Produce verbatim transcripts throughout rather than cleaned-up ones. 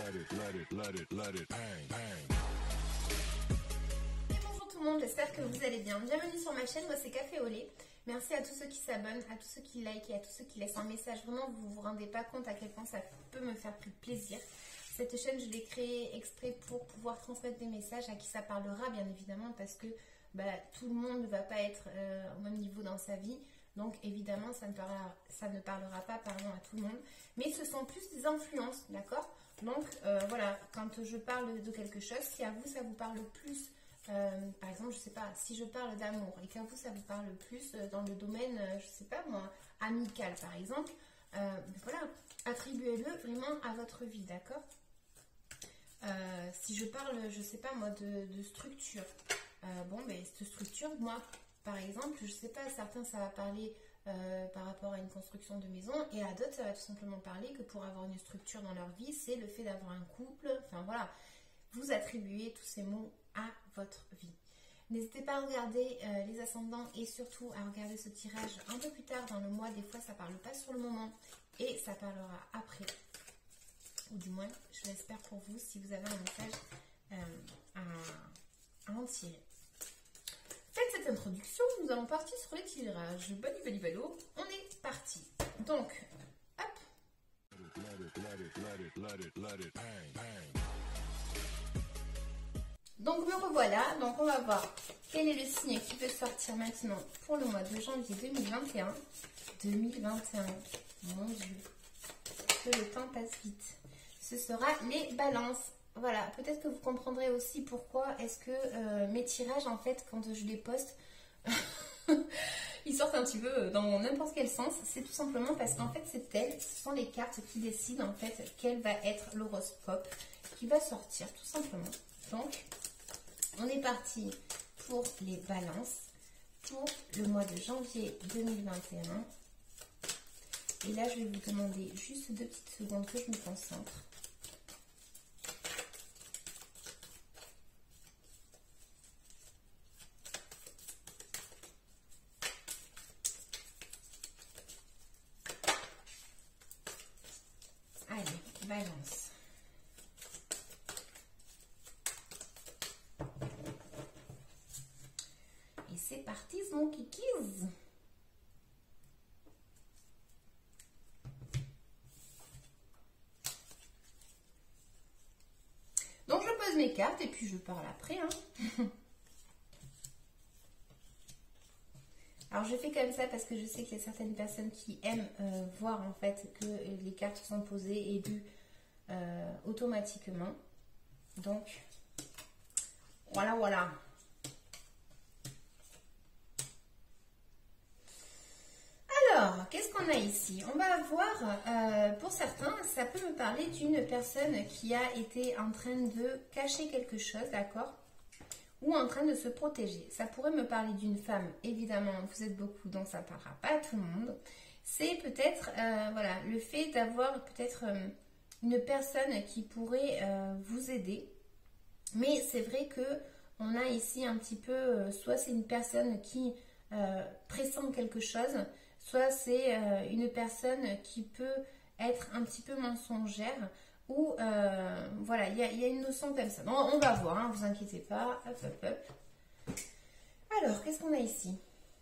Bonjour tout le monde, j'espère que vous allez bien. Bienvenue sur ma chaîne, moi c'est Café au lait. Merci à tous ceux qui s'abonnent, à tous ceux qui like et à tous ceux qui laissent un message. Vraiment, vous ne vous rendez pas compte à quel point ça peut me faire plaisir. Cette chaîne, je l'ai créée exprès pour pouvoir transmettre des messages à qui ça parlera, bien évidemment, parce que bah, tout le monde ne va pas être euh, au même niveau dans sa vie. Donc, évidemment, ça ne parlera, ça ne parlera pas pardon, à tout le monde. Mais ce sont plus des influences, d'accord? Donc, euh, voilà, quand je parle de quelque chose, si à vous, ça vous parle plus... Euh, par exemple, je sais pas, si je parle d'amour et qu'à vous ça vous parle plus euh, dans le domaine, euh, je sais pas moi, amical par exemple, euh, voilà, attribuez-le vraiment à votre vie, d'accord? euh, Si je parle, je sais pas moi, de, de structure, euh, bon, ben cette structure, moi, par exemple, je sais pas, certains ça va parler euh, par rapport à une construction de maison et à d'autres ça va tout simplement parler que pour avoir une structure dans leur vie, c'est le fait d'avoir un couple, enfin voilà. Vous attribuez tous ces mots à votre vie. N'hésitez pas à regarder euh, les ascendants et surtout à regarder ce tirage un peu plus tard dans le mois. Des fois, ça ne parle pas sur le moment et ça parlera après. Ou du moins, je l'espère pour vous si vous avez un message euh, à, à en tirer. Faites cette introduction, nous allons partir sur les tirages. Bali bali balo, on est parti. Donc, hop. Donc me revoilà, donc on va voir quel est le signe qui peut sortir maintenant pour le mois de janvier deux mille vingt et un. deux mille vingt et un, mon Dieu, que le temps passe vite. Ce sera les balances. Voilà, peut-être que vous comprendrez aussi pourquoi est-ce que euh, mes tirages, en fait, quand je les poste, ils sortent un petit peu dans n'importe quel sens. C'est tout simplement parce qu'en fait, c'est elles, ce sont les cartes qui décident en fait quel va être l'horoscope qui va sortir, tout simplement. Donc, on est parti pour les balances pour le mois de janvier deux mille vingt et un. Et là, je vais vous demander juste deux petites secondes que je me concentre. Allez, balance. Et c'est parti, mon kikis. Donc, je pose mes cartes et puis je parle après. Hein. Alors, je fais comme ça parce que je sais qu'il y a certaines personnes qui aiment euh, voir en fait que les cartes sont posées et lues euh, automatiquement. Donc, voilà, voilà. Alors, qu'est-ce qu'on a ici? On va voir, euh, pour certains, ça peut me parler d'une personne qui a été en train de cacher quelque chose, d'accord? Ou en train de se protéger. Ça pourrait me parler d'une femme, évidemment, vous êtes beaucoup, donc ça ne parlera pas à tout le monde. C'est peut-être, euh, voilà, le fait d'avoir peut-être euh, une personne qui pourrait euh, vous aider. Mais c'est vrai que on a ici un petit peu, euh, soit c'est une personne qui euh, pressent quelque chose, soit c'est euh, une personne qui peut être un petit peu mensongère, ou euh, voilà, il y, y a une notion comme ça. Bon, on va voir, hein, vous inquiétez pas. Hop, hop, hop. Alors, qu'est-ce qu'on a ici?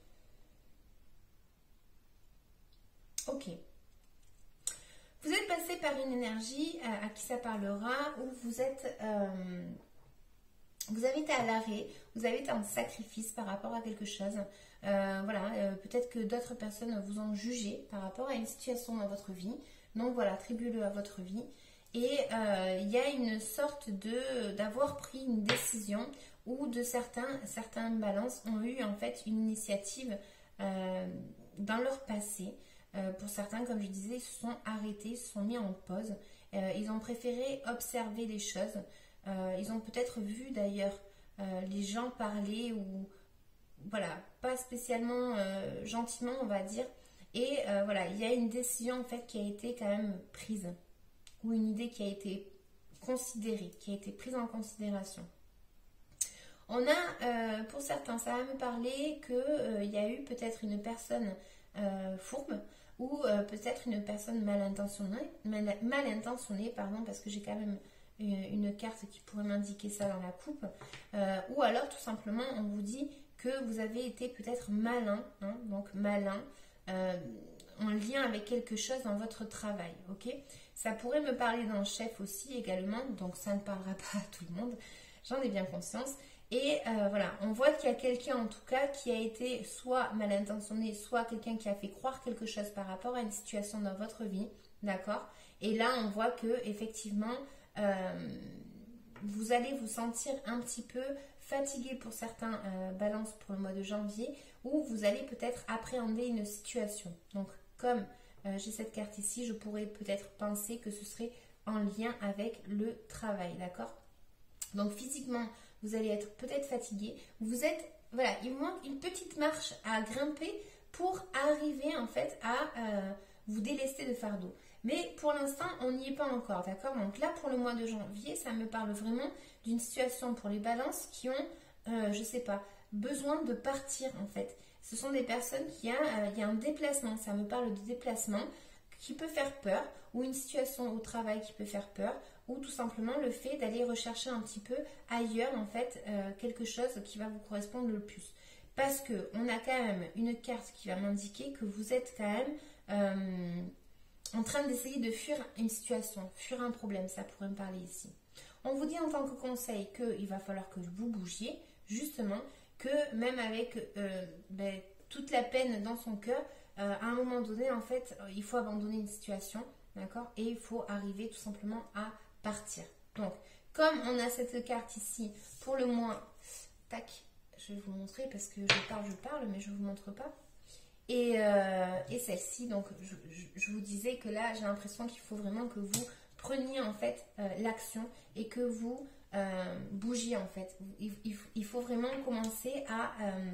Ok. Vous êtes passé par une énergie à, à qui ça parlera, où vous êtes... Euh, Vous avez été à l'arrêt, vous avez été en sacrifice par rapport à quelque chose. Euh, voilà, euh, peut-être que d'autres personnes vous ont jugé par rapport à une situation dans votre vie. Donc voilà, attribuez-le à votre vie. Et euh, il y a une sorte de d'avoir pris une décision où de certains, certains balances ont eu en fait une initiative euh, dans leur passé. Euh, pour certains, comme je disais, ils se sont arrêtés, ils se sont mis en pause. Euh, ils ont préféré observer les choses. Euh, ils ont peut-être vu d'ailleurs euh, les gens parler ou voilà, pas spécialement euh, gentiment on va dire. Et euh, voilà, il y a une décision en fait qui a été quand même prise ou une idée qui a été considérée, qui a été prise en considération. On a, euh, pour certains, ça va me parler qu'il euh, y a eu peut-être une personne euh, fourbe ou euh, peut-être une personne mal intentionnée, mal, mal intentionnée, pardon, parce que j'ai quand même une, une carte qui pourrait m'indiquer ça dans la coupe. Euh, ou alors tout simplement on vous dit que vous avez été peut-être malin, hein, donc malin, euh, en lien avec quelque chose dans votre travail, ok? Ça pourrait me parler d'un chef aussi également, donc ça ne parlera pas à tout le monde, j'en ai bien conscience. Et euh, voilà, on voit qu'il y a quelqu'un en tout cas qui a été soit mal intentionné, soit quelqu'un qui a fait croire quelque chose par rapport à une situation dans votre vie, d'accord? Et là, on voit que effectivement, euh, vous allez vous sentir un petit peu fatigué pour certains euh, balances pour le mois de janvier, où vous allez peut-être appréhender une situation. Donc, comme euh, j'ai cette carte ici, je pourrais peut-être penser que ce serait en lien avec le travail, d'accord? Donc, physiquement, vous allez être peut-être fatigué. Vous êtes, voilà, il vous manque une petite marche à grimper pour arriver en fait à euh, vous délester de fardeau. Mais pour l'instant, on n'y est pas encore, d'accord? Donc là, pour le mois de janvier, ça me parle vraiment d'une situation pour les balances qui ont, euh, je sais pas, besoin de partir en fait. Ce sont des personnes qui ont, euh, il y a un déplacement, ça me parle de déplacement qui peut faire peur, ou une situation au travail qui peut faire peur, ou tout simplement le fait d'aller rechercher un petit peu ailleurs en fait euh, quelque chose qui va vous correspondre le plus. Parce que on a quand même une carte qui va m'indiquer que vous êtes quand même euh, en train d'essayer de fuir une situation, fuir un problème, ça pourrait me parler ici. On vous dit en tant que conseil qu'il va falloir que vous bougiez, justement, que même avec euh, ben, toute la peine dans son cœur, euh, à un moment donné, en fait, il faut abandonner une situation, d'accord? Et il faut arriver tout simplement à partir. Donc, comme on a cette carte ici, pour le mois, tac, je vais vous montrer parce que je parle, je parle, mais je ne vous montre pas. Et, euh, et celle-ci, donc je, je, je vous disais que là, j'ai l'impression qu'il faut vraiment que vous preniez en fait euh, l'action et que vous euh, bougiez en fait. Il, il, il faut vraiment commencer à, euh,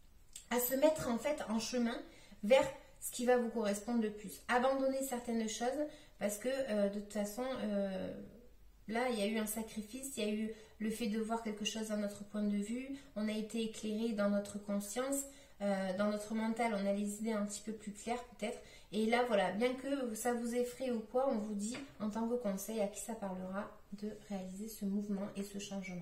à se mettre en fait en chemin vers ce qui va vous correspondre le plus. Abandonner certaines choses parce que euh, de toute façon, euh, là, il y a eu un sacrifice, il y a eu le fait de voir quelque chose dans notre point de vue, on a été éclairé dans notre conscience. Euh, dans notre mental, on a les idées un petit peu plus claires peut-être. Et là, voilà, bien que ça vous effraie ou quoi, on vous dit en tant que conseil à qui ça parlera de réaliser ce mouvement et ce changement.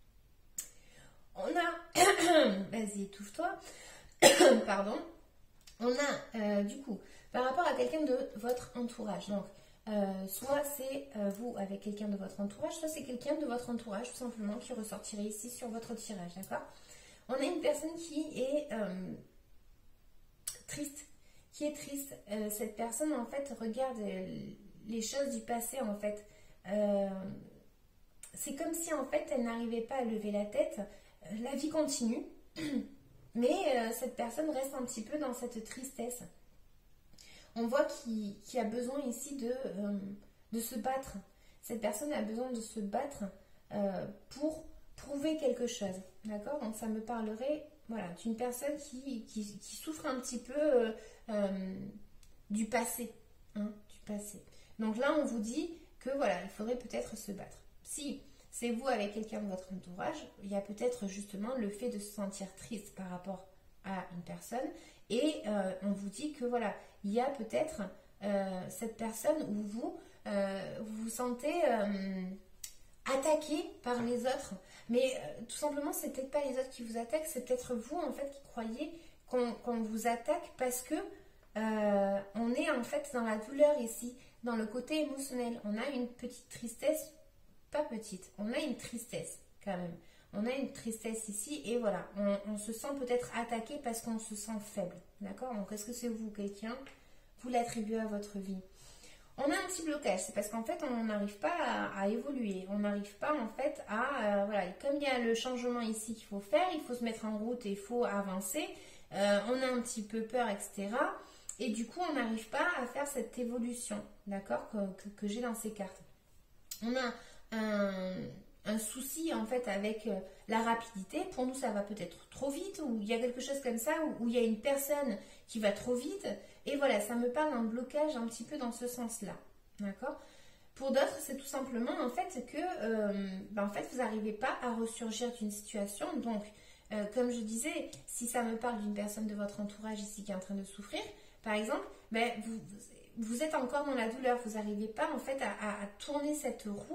On a, vas-y, étouffe-toi, pardon. On a euh, du coup, par rapport à quelqu'un de votre entourage, donc euh, soit c'est euh, vous avec quelqu'un de votre entourage, soit c'est quelqu'un de votre entourage tout simplement qui ressortirait ici sur votre tirage, d'accord? On a une personne qui est euh, triste, qui est triste. Euh, cette personne, en fait, regarde les choses du passé, en fait. Euh, c'est comme si, en fait, elle n'arrivait pas à lever la tête. La vie continue, mais euh, cette personne reste un petit peu dans cette tristesse. On voit qu'il qu'il a besoin ici de, euh, de se battre. Cette personne a besoin de se battre euh, pour prouver quelque chose, d'accord? Donc ça me parlerait, voilà, d'une personne qui, qui, qui souffre un petit peu euh, euh, du passé, hein, du passé. Donc là, on vous dit que voilà, il faudrait peut-être se battre. Si c'est vous avec quelqu'un de votre entourage, il y a peut-être justement le fait de se sentir triste par rapport à une personne, et euh, on vous dit que voilà, il y a peut-être euh, cette personne où vous euh, vous, vous sentez euh, attaqué par les autres. Mais euh, tout simplement, c'est peut-être pas les autres qui vous attaquent, c'est peut-être vous en fait qui croyez qu'on qu'on vous attaque parce que euh, on est en fait dans la douleur ici, dans le côté émotionnel. On a une petite tristesse, pas petite, on a une tristesse quand même. On a une tristesse ici et voilà, on, on se sent peut-être attaqué parce qu'on se sent faible. D'accord? Donc est-ce que c'est vous quelqu'un? Vous l'attribuez à votre vie. On a un petit blocage, c'est parce qu'en fait on n'arrive pas à, à évoluer, on n'arrive pas en fait à, euh, voilà, comme il y a le changement ici qu'il faut faire, il faut se mettre en route et il faut avancer, euh, on a un petit peu peur, et cetera. Et du coup on n'arrive pas à faire cette évolution, d'accord, que, que, que j'ai dans ces cartes. On a un, un souci en fait avec euh, la rapidité, pour nous ça va peut-être trop vite, ou il y a quelque chose comme ça, où, où il y a une personne qui va trop vite. Et voilà, ça me parle d'un blocage un petit peu dans ce sens-là, d'accord? Pour d'autres, c'est tout simplement en fait que euh, ben, en fait, vous n'arrivez pas à ressurgir d'une situation. Donc, euh, comme je disais, si ça me parle d'une personne de votre entourage ici qui est en train de souffrir, par exemple, ben, vous, vous êtes encore dans la douleur. Vous n'arrivez pas en fait à, à, à tourner cette roue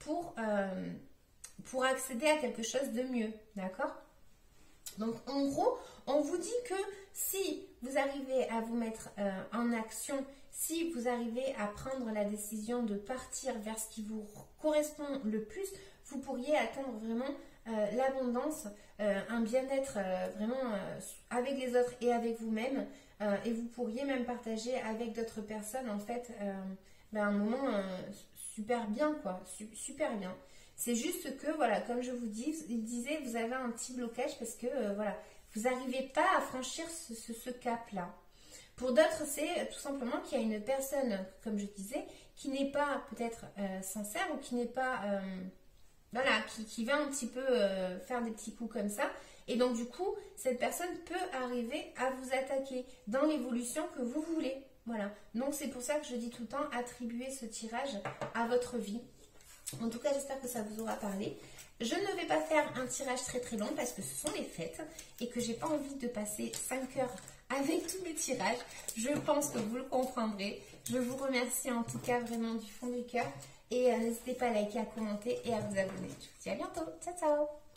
pour, euh, pour accéder à quelque chose de mieux, d'accord? Donc en gros, on vous dit que si vous arrivez à vous mettre euh, en action, si vous arrivez à prendre la décision de partir vers ce qui vous correspond le plus, vous pourriez atteindre vraiment euh, l'abondance, euh, un bien-être euh, vraiment euh, avec les autres et avec vous-même. Euh, et vous pourriez même partager avec d'autres personnes en fait euh, ben, un moment euh, super bien, quoi, su super bien. C'est juste que, voilà, comme je vous dis, il disait, vous avez un petit blocage parce que, euh, voilà, vous n'arrivez pas à franchir ce, ce, ce cap-là. Pour d'autres, c'est tout simplement qu'il y a une personne, comme je disais, qui n'est pas peut-être euh, sincère ou qui n'est pas, euh, voilà, qui, qui va un petit peu euh, faire des petits coups comme ça. Et donc, du coup, cette personne peut arriver à vous attaquer dans l'évolution que vous voulez. Voilà. Donc, c'est pour ça que je dis tout le temps, attribuer ce tirage à votre vie. En tout cas, j'espère que ça vous aura parlé. Je ne vais pas faire un tirage très très long parce que ce sont les fêtes et que j'ai pas envie de passer cinq heures avec tous mes tirages. Je pense que vous le comprendrez. Je vous remercie en tout cas vraiment du fond du cœur et euh, n'hésitez pas à liker, à commenter et à vous abonner. Je vous dis à bientôt. Ciao, ciao!